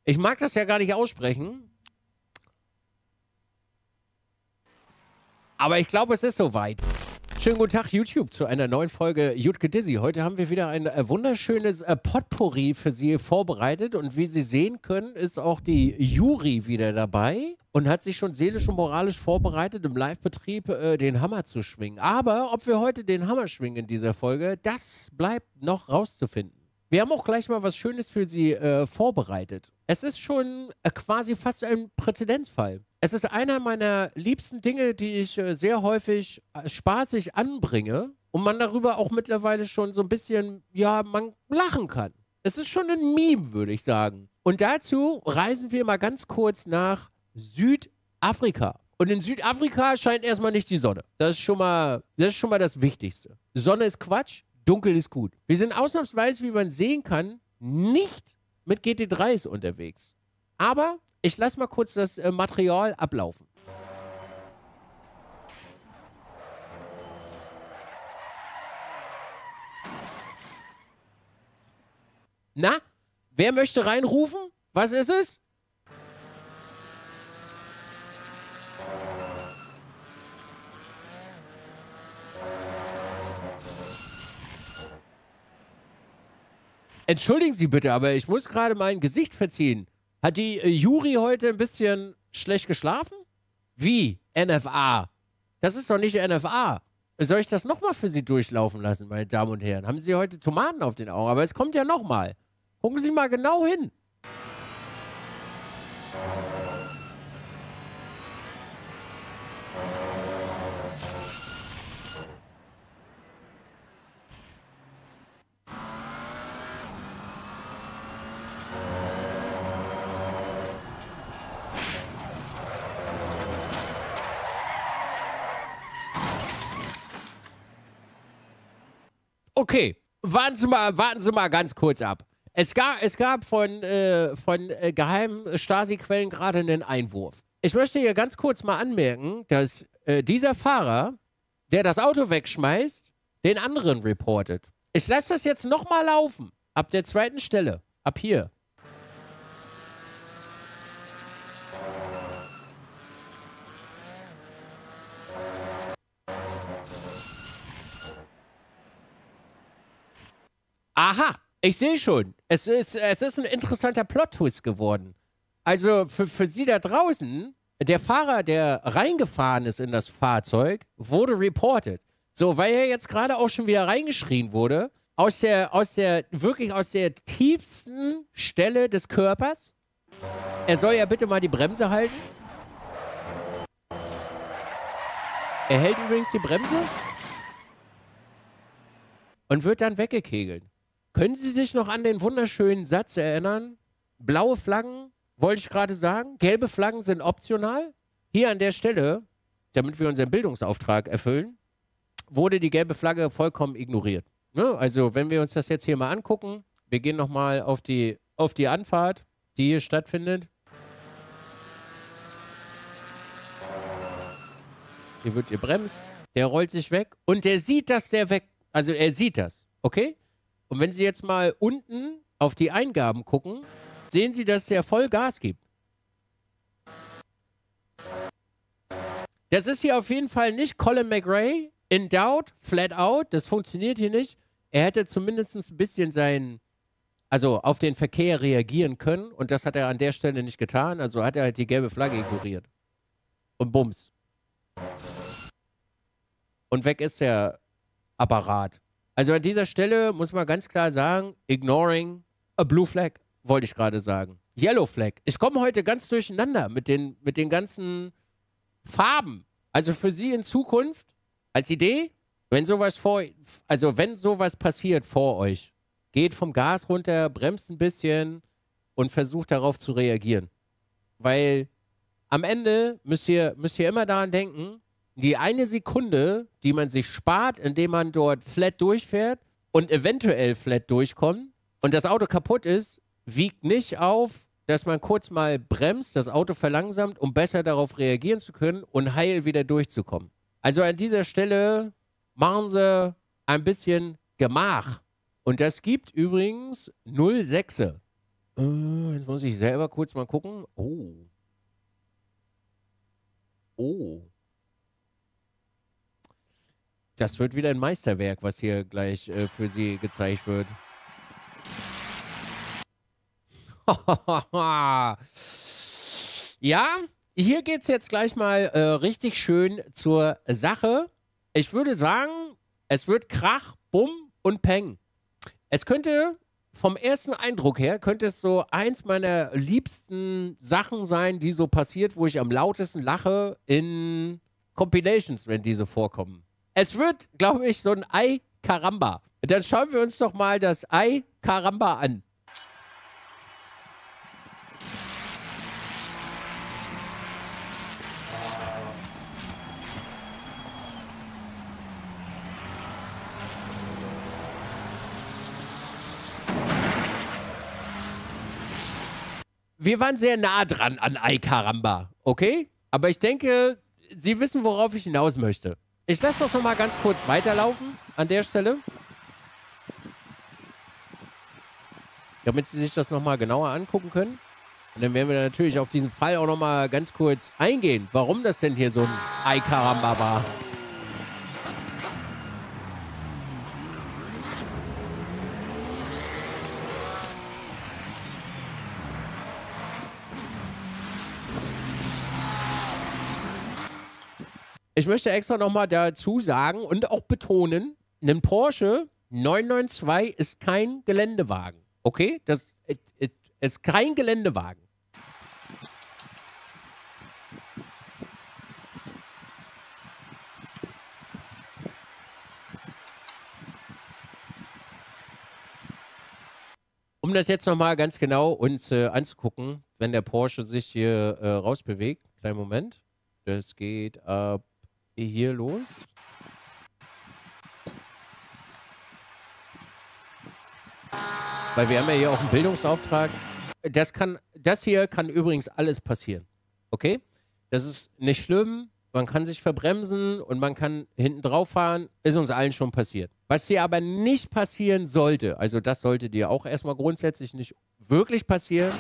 Ich mag das ja gar nicht aussprechen. Aber ich glaube, es ist soweit. Schönen guten Tag, YouTube, zu einer neuen Folge Jutke Dizzy. Heute haben wir wieder ein wunderschönes Potpourri für Sie vorbereitet. Und wie Sie sehen können, ist auch die Jury wieder dabei und hat sich schon seelisch und moralisch vorbereitet, im Live-Betrieb den Hammer zu schwingen. Aber ob wir heute den Hammer schwingen in dieser Folge, das bleibt noch rauszufinden. Wir haben auch gleich mal was Schönes für Sie vorbereitet. Es ist schon quasi fast ein Präzedenzfall. Es ist einer meiner liebsten Dinge, die ich sehr häufig spaßig anbringe und man darüber auch mittlerweile schon so ein bisschen, ja, man lachen kann. Es ist schon ein Meme, würde ich sagen. Und dazu reisen wir mal ganz kurz nach Südafrika. Und in Südafrika scheint erstmal nicht die Sonne. Das ist schon mal das Wichtigste. Sonne ist Quatsch. Dunkel ist gut. Wir sind ausnahmsweise, wie man sehen kann, nicht mit GT3s unterwegs. Aber ich lasse mal kurz das Material ablaufen. Na, wer möchte reinrufen? Was ist es? Entschuldigen Sie bitte, aber ich muss gerade mein Gesicht verziehen. Hat die Jury heute ein bisschen schlecht geschlafen? Wie? NFA? Das ist doch nicht NFA. Soll ich das nochmal für Sie durchlaufen lassen, meine Damen und Herren? Haben Sie heute Tomaten auf den Augen? Aber es kommt ja nochmal. Gucken Sie mal genau hin. Okay, warten Sie mal ganz kurz ab. Es gab von geheimen Stasi-Quellen gerade einen Einwurf. Ich möchte hier ganz kurz mal anmerken, dass dieser Fahrer, der das Auto wegschmeißt, den anderen reportet. Ich lasse das jetzt nochmal laufen. Ab der zweiten Stelle. Ab hier. Aha, ich sehe schon. Es ist ein interessanter Plot-Twist geworden. Also für Sie da draußen, der Fahrer, der reingefahren ist in das Fahrzeug, wurde reported. So, weil er jetzt gerade auch schon wieder reingeschrien wurde, wirklich aus der tiefsten Stelle des Körpers. Er soll ja bitte mal die Bremse halten. Er hält übrigens die Bremse und wird dann weggekegelt. Können Sie sich noch an den wunderschönen Satz erinnern? Blaue Flaggen, wollte ich gerade sagen. Gelbe Flaggen sind optional. Hier an der Stelle, damit wir unseren Bildungsauftrag erfüllen, wurde die gelbe Flagge vollkommen ignoriert. Ne? Also, wenn wir uns das jetzt hier mal angucken, wir gehen nochmal auf die Anfahrt, die hier stattfindet. Hier wird gebremst, der rollt sich weg und der sieht, dass der weg, also er sieht das, okay? Und wenn Sie jetzt mal unten auf die Eingaben gucken, sehen Sie, dass der voll Gas gibt. Das ist hier auf jeden Fall nicht Colin McRae, in doubt, flat out, das funktioniert hier nicht. Er hätte zumindest ein bisschen auf den Verkehr reagieren können und das hat er an der Stelle nicht getan, also hat er halt die gelbe Flagge ignoriert. Und bums. Und weg ist der Apparat. Also an dieser Stelle muss man ganz klar sagen, ignoring a blue flag, wollte ich gerade sagen. Yellow flag. Ich komme heute ganz durcheinander mit den ganzen Farben. Also für Sie in Zukunft, als Idee, wenn sowas passiert vor euch, geht vom Gas runter, bremst ein bisschen und versucht darauf zu reagieren. Weil am Ende müsst ihr immer daran denken, die eine Sekunde, die man sich spart, indem man dort flat durchfährt und eventuell flat durchkommt und das Auto kaputt ist, wiegt nicht auf, dass man kurz mal bremst, das Auto verlangsamt, um besser darauf reagieren zu können und heil wieder durchzukommen. Also an dieser Stelle machen Sie ein bisschen Gemach. Und das gibt übrigens 0,6. Jetzt muss ich selber kurz mal gucken. Oh. Oh. Das wird wieder ein Meisterwerk, was hier gleich für Sie gezeigt wird. Ja, hier geht es jetzt gleich mal richtig schön zur Sache. Ich würde sagen, es wird Krach, Bumm und Peng. Es könnte, vom ersten Eindruck her, könnte es so eins meiner liebsten Sachen sein, die so passiert, wo ich am lautesten lache in Compilations, wenn diese vorkommen. Es wird, glaube ich, so ein Ei Caramba. Dann schauen wir uns doch mal das Ei Caramba an. Wir waren sehr nah dran an Ei Caramba, okay? Aber ich denke, Sie wissen, worauf ich hinaus möchte. Ich lasse das nochmal ganz kurz weiterlaufen an der Stelle. Damit Sie sich das nochmal genauer angucken können. Und dann werden wir natürlich auf diesen Fall auch nochmal ganz kurz eingehen, warum das denn hier so ein Ei Caramba war. Ich möchte extra nochmal dazu sagen und auch betonen, ein Porsche 992 ist kein Geländewagen. Okay? Das ist kein Geländewagen. Um das jetzt nochmal ganz genau uns anzugucken, wenn der Porsche sich hier rausbewegt. Kleinen Moment. Das geht ab hier los. Weil wir haben ja hier auch einen Bildungsauftrag. Das hier kann übrigens alles passieren. Okay? Das ist nicht schlimm. Man kann sich verbremsen und man kann hinten drauf fahren. Ist uns allen schon passiert. Was hier aber nicht passieren sollte, also das sollte dir auch erstmal grundsätzlich nicht wirklich passieren.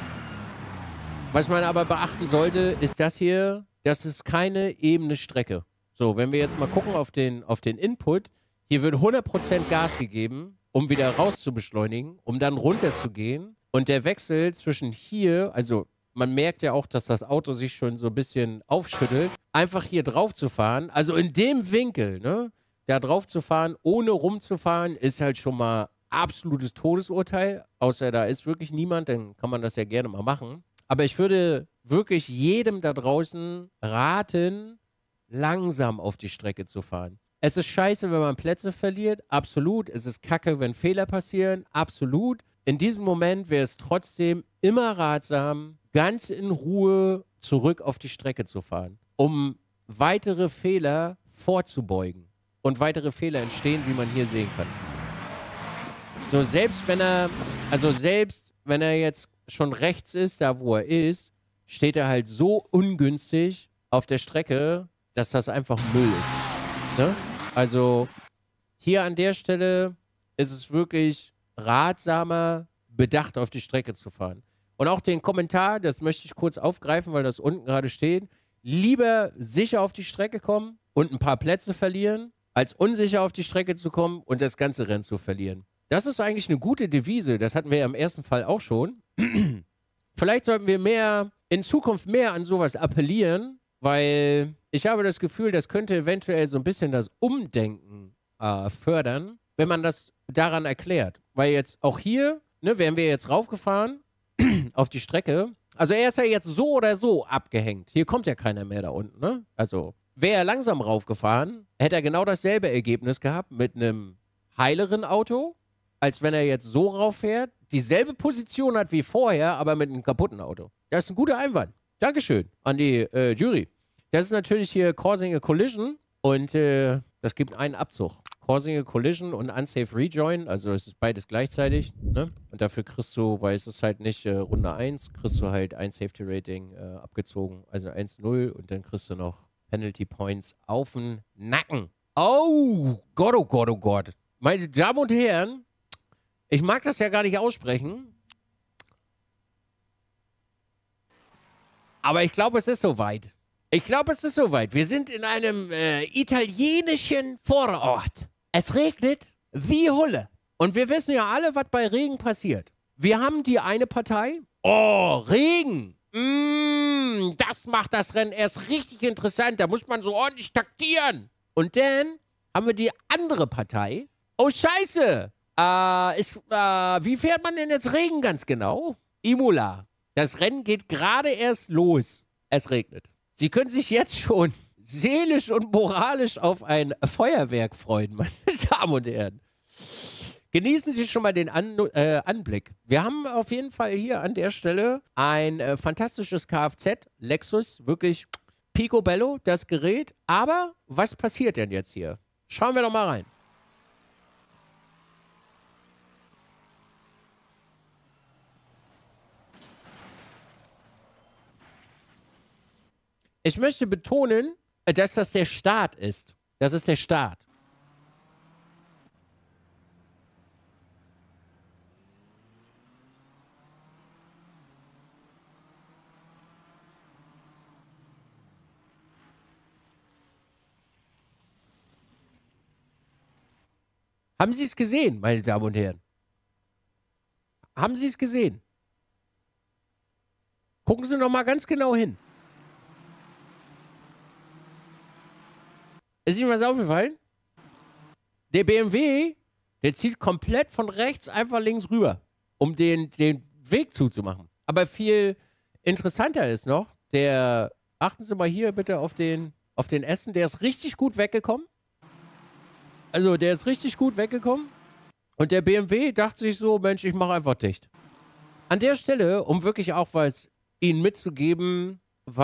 Was man aber beachten sollte, ist das hier, das ist keine ebene Strecke. So, wenn wir jetzt mal gucken auf den Input, hier wird 100% Gas gegeben, um wieder raus zu beschleunigen, um dann runter zu gehen. Und der Wechsel zwischen hier, also man merkt ja auch, dass das Auto sich schon so ein bisschen aufschüttelt, einfach hier drauf zu fahren, also in dem Winkel, ne, da drauf zu fahren, ohne rumzufahren, ist halt schon mal absolutes Todesurteil. Außer da ist wirklich niemand, dann kann man das ja gerne mal machen. Aber ich würde wirklich jedem da draußen raten, langsam auf die Strecke zu fahren. Es ist scheiße, wenn man Plätze verliert, absolut. Es ist kacke, wenn Fehler passieren, absolut. In diesem Moment wäre es trotzdem immer ratsam, ganz in Ruhe zurück auf die Strecke zu fahren, um weitere Fehler vorzubeugen. Und weitere Fehler entstehen, wie man hier sehen kann. So, selbst wenn er jetzt schon rechts ist, da wo er ist, steht er halt so ungünstig auf der Strecke, dass das einfach Müll ist. Ne? Also hier an der Stelle ist es wirklich ratsamer, bedacht auf die Strecke zu fahren. Und auch den Kommentar, das möchte ich kurz aufgreifen, weil das unten gerade steht, lieber sicher auf die Strecke kommen und ein paar Plätze verlieren, als unsicher auf die Strecke zu kommen und das ganze Rennen zu verlieren. Das ist eigentlich eine gute Devise, das hatten wir ja im ersten Fall auch schon. Vielleicht sollten wir in Zukunft mehr an sowas appellieren, weil ich habe das Gefühl, das könnte eventuell so ein bisschen das Umdenken fördern, wenn man das daran erklärt. Weil jetzt auch hier, ne, wären wir jetzt raufgefahren auf die Strecke. Also er ist ja jetzt so oder so abgehängt. Hier kommt ja keiner mehr da unten, ne? Also wäre er langsam raufgefahren, hätte er genau dasselbe Ergebnis gehabt mit einem heileren Auto, als wenn er jetzt so rauffährt, dieselbe Position hat wie vorher, aber mit einem kaputten Auto. Das ist ein guter Einwand. Dankeschön an die Jury. Das ist natürlich hier Causing a Collision und das gibt einen Abzug. Causing a Collision und Unsafe Rejoin, also es ist beides gleichzeitig, ne? Und dafür kriegst du, weil es ist halt nicht Runde 1, kriegst du halt ein Safety Rating abgezogen, also 1-0 und dann kriegst du noch Penalty Points auf den Nacken. Oh Gott, oh Gott, oh Gott. Meine Damen und Herren, ich mag das ja gar nicht aussprechen, Aber ich glaube, es ist soweit. Ich glaube, es ist soweit. Wir sind in einem italienischen Vorort. Es regnet wie Hulle. Und wir wissen ja alle, was bei Regen passiert. Wir haben die eine Partei. Oh, Regen. Das macht das Rennen erst richtig interessant. Da muss man so ordentlich taktieren. Und dann haben wir die andere Partei. Oh, scheiße. Wie fährt man denn jetzt Regen ganz genau? Imola. Das Rennen geht gerade erst los. Es regnet. Sie können sich jetzt schon seelisch und moralisch auf ein Feuerwerk freuen, meine Damen und Herren. Genießen Sie schon mal den Anblick. Wir haben auf jeden Fall hier an der Stelle ein fantastisches Kfz, Lexus, wirklich picobello, das Gerät. Aber was passiert denn jetzt hier? Schauen wir doch mal rein. Ich möchte betonen, dass das der Start ist. Das ist der Start. Haben Sie es gesehen, meine Damen und Herren? Haben Sie es gesehen? Gucken Sie noch mal ganz genau hin. Ist Ihnen was aufgefallen? Der BMW, der zieht komplett von rechts einfach links rüber, um den Weg zuzumachen. Aber viel interessanter ist noch, achten Sie mal hier bitte auf den Essen, der ist richtig gut weggekommen. Also, der ist richtig gut weggekommen. Und der BMW dachte sich so, Mensch, ich mache einfach dicht. An der Stelle, um wirklich auch was Ihnen mitzugeben,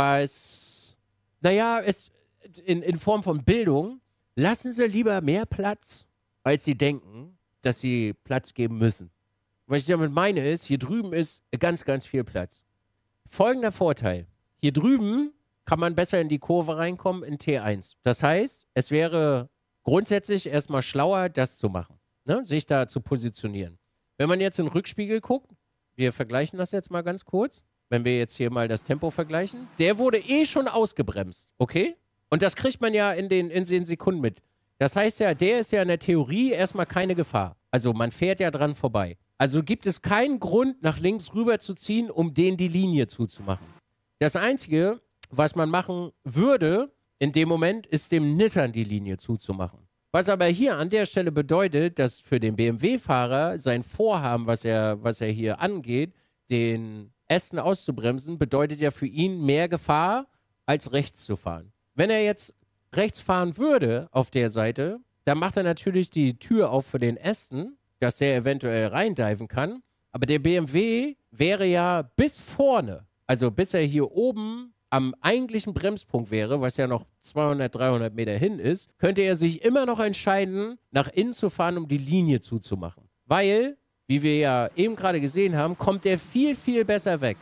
naja, in Form von Bildung, lassen Sie lieber mehr Platz, als Sie denken, dass Sie Platz geben müssen. Was ich damit meine ist, hier drüben ist ganz, ganz viel Platz. Folgender Vorteil. Hier drüben kann man besser in die Kurve reinkommen in T1. Das heißt, es wäre grundsätzlich erstmal schlauer, das zu machen, ne? Sich da zu positionieren. Wenn man jetzt in den Rückspiegel guckt, wir vergleichen das jetzt mal ganz kurz, wenn wir jetzt hier mal das Tempo vergleichen, der wurde eh schon ausgebremst, okay? Und das kriegt man ja in den Sekunden mit. Das heißt ja, der ist ja in der Theorie erstmal keine Gefahr. Also man fährt ja dran vorbei. Also gibt es keinen Grund, nach links rüber zu ziehen, um den die Linie zuzumachen. Das Einzige, was man machen würde, in dem Moment, ist dem Nissan die Linie zuzumachen. Was aber hier an der Stelle bedeutet, dass für den BMW-Fahrer sein Vorhaben, was er hier angeht, den Aston auszubremsen, bedeutet ja für ihn mehr Gefahr, als rechts zu fahren. Wenn er jetzt rechts fahren würde auf der Seite, dann macht er natürlich die Tür auf für den Aston, dass der eventuell reindiven kann. Aber der BMW wäre ja bis vorne, also bis er hier oben am eigentlichen Bremspunkt wäre, was ja noch 200, 300 Meter hin ist, könnte er sich immer noch entscheiden, nach innen zu fahren, um die Linie zuzumachen. Weil, wie wir ja eben gerade gesehen haben, kommt er viel, viel besser weg.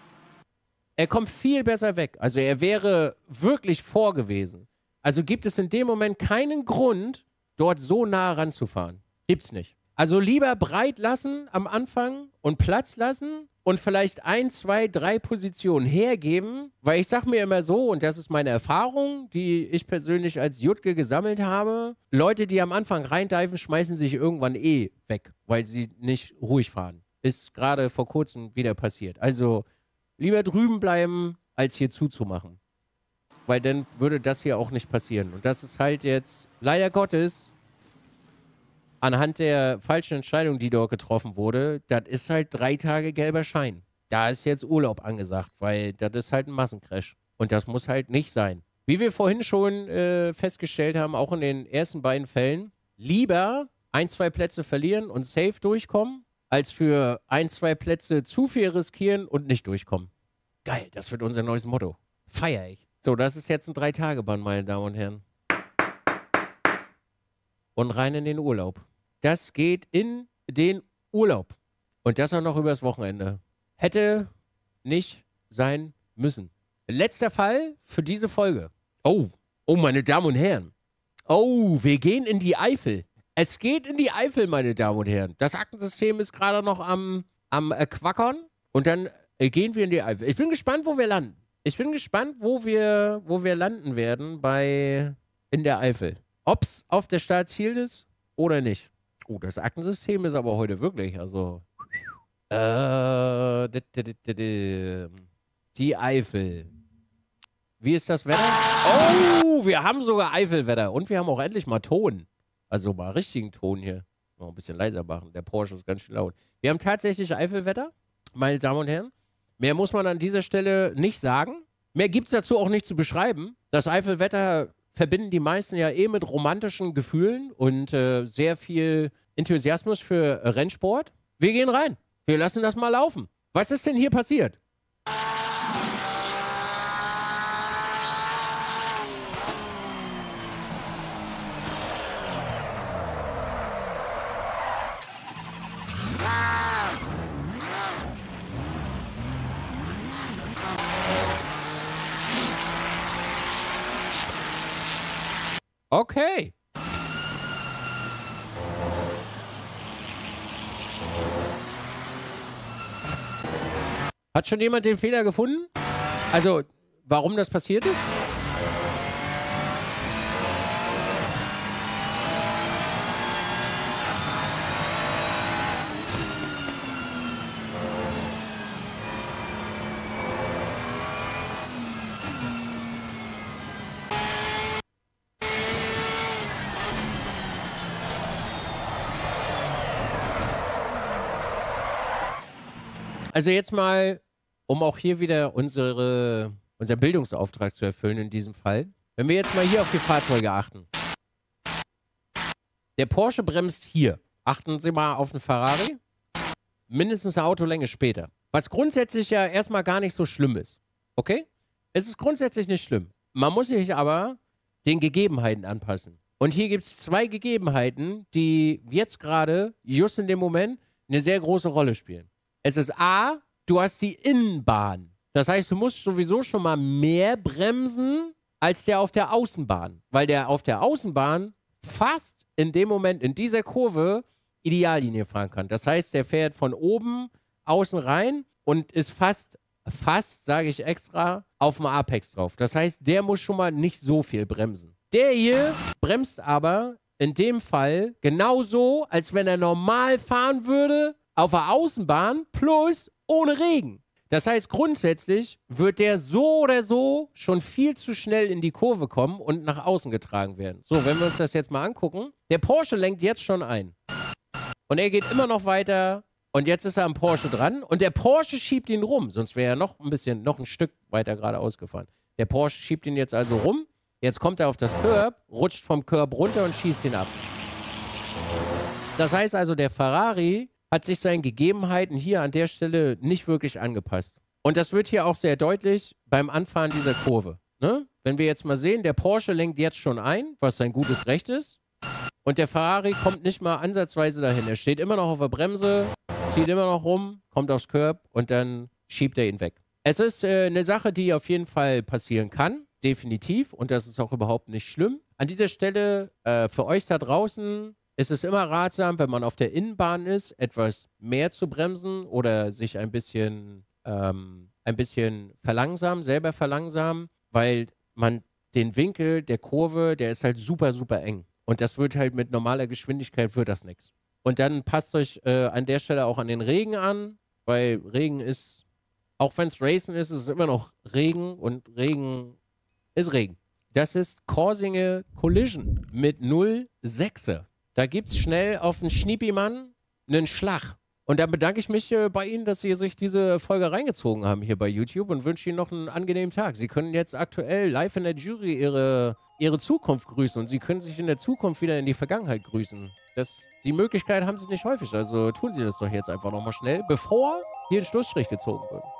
Er kommt viel besser weg. Also er wäre wirklich vor gewesen. Also gibt es in dem Moment keinen Grund, dort so nah ranzufahren. Gibt's nicht. Also lieber breit lassen am Anfang und Platz lassen und vielleicht 1, 2, 3 Positionen hergeben, weil ich sag mir immer so, und das ist meine Erfahrung, die ich persönlich als Jutke gesammelt habe, Leute, die am Anfang reindiven, schmeißen sich irgendwann eh weg, weil sie nicht ruhig fahren. Ist gerade vor kurzem wieder passiert. Also lieber drüben bleiben, als hier zuzumachen. Weil dann würde das hier auch nicht passieren. Und das ist halt jetzt, leider Gottes, anhand der falschen Entscheidung, die dort getroffen wurde, das ist halt 3 Tage gelber Schein. Da ist jetzt Urlaub angesagt, weil das ist halt ein Massencrash. Und das muss halt nicht sein. Wie wir vorhin schon festgestellt haben, auch in den ersten beiden Fällen, lieber 1, 2 Plätze verlieren und safe durchkommen, als für 1, 2 Plätze zu viel riskieren und nicht durchkommen. Geil, das wird unser neues Motto. Feier ich. So, das ist jetzt ein 3-Tage-Bahn, meine Damen und Herren. Und rein in den Urlaub. Das geht in den Urlaub. Und das auch noch übers Wochenende. Hätte nicht sein müssen. Letzter Fall für diese Folge. Oh, meine Damen und Herren. Oh, wir gehen in die Eifel. Es geht in die Eifel, meine Damen und Herren. Das Aktensystem ist gerade noch am Quackern. Und dann gehen wir in die Eifel. Ich bin gespannt, wo wir landen. Ich bin gespannt, wo wir landen werden in der Eifel. Ob's auf der Startziel ist oder nicht. Oh, das Aktensystem ist aber heute wirklich, also. Die Eifel. Wie ist das Wetter? Oh, wir haben sogar Eifelwetter. Und wir haben auch endlich mal Ton. Also mal richtigen Ton hier. Noch ein bisschen leiser machen. Der Porsche ist ganz schön laut. Wir haben tatsächlich Eifelwetter, meine Damen und Herren. Mehr muss man an dieser Stelle nicht sagen. Mehr gibt es dazu auch nicht zu beschreiben. Das Eifelwetter verbinden die meisten ja eh mit romantischen Gefühlen und sehr viel Enthusiasmus für Rennsport. Wir gehen rein. Wir lassen das mal laufen. Was ist denn hier passiert? Okay. Hat schon jemand den Fehler gefunden? Also, warum das passiert ist? Also jetzt mal, um auch hier wieder unseren Bildungsauftrag zu erfüllen in diesem Fall. Wenn wir jetzt mal hier auf die Fahrzeuge achten. Der Porsche bremst hier. Achten Sie mal auf den Ferrari. Mindestens eine Autolänge später. Was grundsätzlich ja erstmal gar nicht so schlimm ist. Okay? Es ist grundsätzlich nicht schlimm. Man muss sich aber den Gegebenheiten anpassen. Und hier gibt es zwei Gegebenheiten, die jetzt gerade, just in dem Moment, eine sehr große Rolle spielen. Es ist A, du hast die Innenbahn. Das heißt, du musst sowieso schon mal mehr bremsen als der auf der Außenbahn. Weil der auf der Außenbahn fast in dem Moment in dieser Kurve Ideallinie fahren kann. Das heißt, der fährt von oben außen rein und ist fast, sage ich extra, auf dem Apex drauf. Das heißt, der muss schon mal nicht so viel bremsen. Der hier bremst aber in dem Fall genauso, als wenn er normal fahren würde, auf der Außenbahn plus ohne Regen. Das heißt, grundsätzlich wird der so oder so schon viel zu schnell in die Kurve kommen und nach außen getragen werden. So, wenn wir uns das jetzt mal angucken. Der Porsche lenkt jetzt schon ein. Und er geht immer noch weiter. Und jetzt ist er am Porsche dran. Und der Porsche schiebt ihn rum. Sonst wäre er noch ein Stück weiter geradeaus gefahren. Der Porsche schiebt ihn jetzt also rum. Jetzt kommt er auf das Curb, rutscht vom Curb runter und schießt ihn ab. Das heißt also, der Ferrari hat sich seinen Gegebenheiten hier an der Stelle nicht wirklich angepasst. Und das wird hier auch sehr deutlich beim Anfahren dieser Kurve. Ne? Wenn wir jetzt mal sehen, der Porsche lenkt jetzt schon ein, was sein gutes Recht ist. Und der Ferrari kommt nicht mal ansatzweise dahin. Er steht immer noch auf der Bremse, zieht immer noch rum, kommt aufs Curb und dann schiebt er ihn weg. Es ist eine Sache, die auf jeden Fall passieren kann, definitiv. Und das ist auch überhaupt nicht schlimm. An dieser Stelle, für euch da draußen, ist es immer ratsam, wenn man auf der Innenbahn ist, etwas mehr zu bremsen oder sich ein bisschen selber verlangsamen, weil man den Winkel der Kurve, der ist halt super, super eng. Und das wird halt mit normaler Geschwindigkeit wird das nichts. Und dann passt euch an der Stelle auch an den Regen an, weil Regen ist, auch wenn es Racen ist, ist es immer noch Regen und Regen ist Regen. Das ist Corsinge Collision mit 0,6er. Da gibt es schnell auf den Schniepi-Mann einen Schlag. Und dann bedanke ich mich bei Ihnen, dass Sie sich diese Folge reingezogen haben hier bei YouTube und wünsche Ihnen noch einen angenehmen Tag. Sie können jetzt aktuell live in der Jury Ihre Zukunft grüßen und Sie können sich in der Zukunft wieder in die Vergangenheit grüßen. Die Möglichkeit haben Sie nicht häufig, also tun Sie das doch jetzt einfach nochmal schnell, bevor hier ein Schlussstrich gezogen wird.